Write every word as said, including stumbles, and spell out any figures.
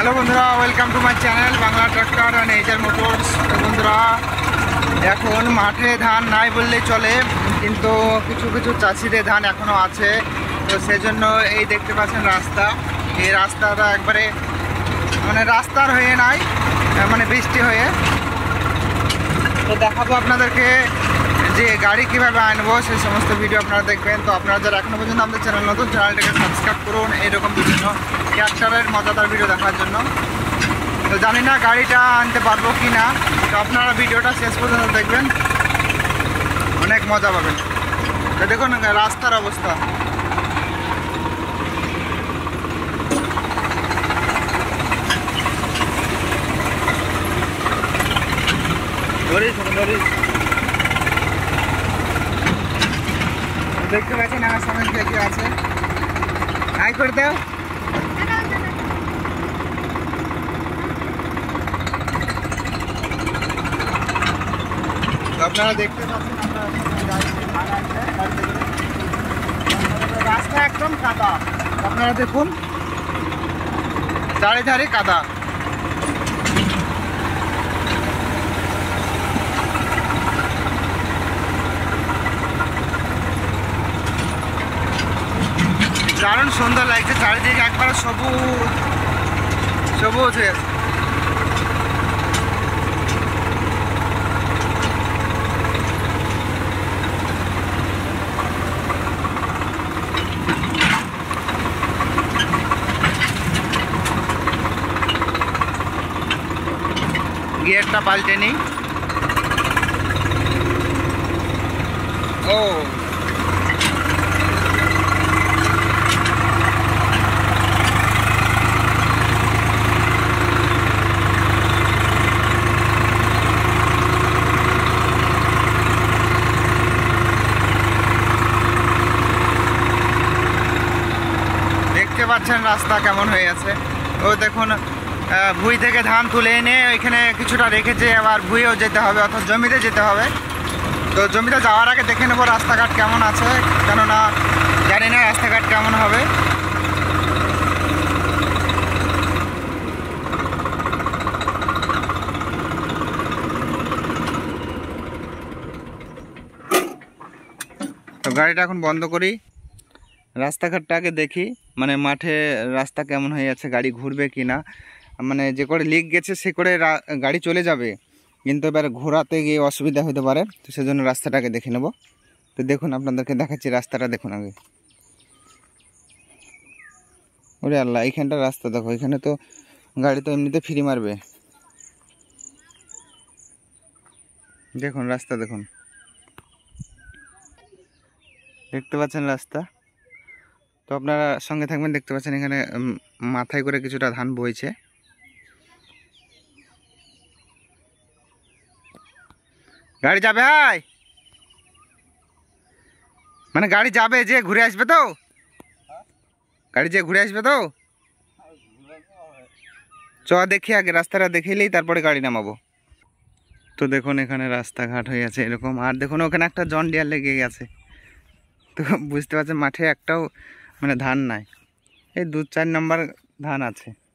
Hello বন্ধুরা, welcome to my channel Bangla tractor and nature motors. বন্ধুরা, এখন মাঠে ধান নাই বললেই চলে, কিন্তু কিছু কিছু চাষিদের ধান এখনও আছে। তো সেজন্য এই দেখতে পাচ্ছেন রাস্তা, এই রাস্তাটা একবারে মানে রাস্তার হয়ে নাই, মানে বৃষ্টি হয়ে। তো দেখাবো আপনাদেরকে যে গাড়ি কীভাবে আনবো, সেই সমস্ত ভিডিও আপনারা দেখবেন। তো আপনারা যারা এখনও পর্যন্ত আমাদের চ্যানেল নতুন, চ্যানেলটাকে সাবস্ক্রাইব করুন এরকম বিভিন্ন ট্র্যাক্টরের মজাদার ভিডিও দেখার জন্য। তো জানি না গাড়িটা আনতে পারবো কি না, তো আপনারা ভিডিওটা শেষ পর্যন্ত দেখবেন, অনেক মজা পাবেন। তো দেখুন রাস্তার অবস্থা। দেখতে পাচ্ছেন আমার সামনে কে আছে, হাই করে দাও। আপনারা দেখতে পাচ্ছেন রাস্তা একদম কাদা, আপনারা দেখুন চারিধারে কাদা। দারুণ সুন্দর লাগছে, চারিদিকে একবার সবুজ সবুজ হয়ে আছে। গিয়ারটা পাল্টে নেই। ও দেখতে পাচ্ছেন রাস্তা কেমন হয়ে আছে। ও দেখুন, ভুঁই থেকে ধান তুলে এনে ওইখানে কিছুটা রেখেছে, আবার ভুঁইও যেতে হবে, অর্থাৎ জমিতে যেতে হবে। তো জমিতে যাওয়ার আগে দেখে নেবো রাস্তাঘাট কেমন আছে, কেননা জানি না রাস্তাঘাট কেমন হবে। তো গাড়িটা এখন বন্ধ করি, রাস্তাঘাটটা আগে দেখি, মানে মাঠে রাস্তা কেমন হয়ে আছে, গাড়ি ঘুরবে কি না। মানে যে করে লিক গেছে সে করে গাড়ি চলে যাবে, কিন্তু এবার ঘোরাতে গিয়ে অসুবিধা হতে পারে। তো সেজন্য রাস্তাটাকে দেখে নেব। তো দেখুন, আপনাদেরকে দেখাচ্ছি রাস্তাটা দেখুন আগে। ওরে আল্লাহ, এইখানটা রাস্তা দেখো, এখানে তো গাড়ি তো এমনিতে ফ্রি মারবে। দেখুন রাস্তা দেখুন, দেখতে পাচ্ছেন রাস্তা। তো আপনারা সঙ্গে থাকবেন, দেখতে পাচ্ছেন এখানে মাথায় করে কিছুটা ধান বইছে। গাড়ি যাবে, হাই মানে গাড়ি যাবে যে ঘুরে আসবে, তো গাড়ি যে ঘুরে আসবে। তো চ দেখি আগে রাস্তাটা দেখিলেই তারপরে গাড়ি নামাবো। তো দেখুন এখানে রাস্তাঘাট হয়ে আছে এরকম, আর দেখুন ওখানে একটা জন ডিয়ার লেগে গেছে। তো বুঝতে পারছেন মাঠে একটাও মানে ধান নাই, এই দু চার নম্বর ধান আছে।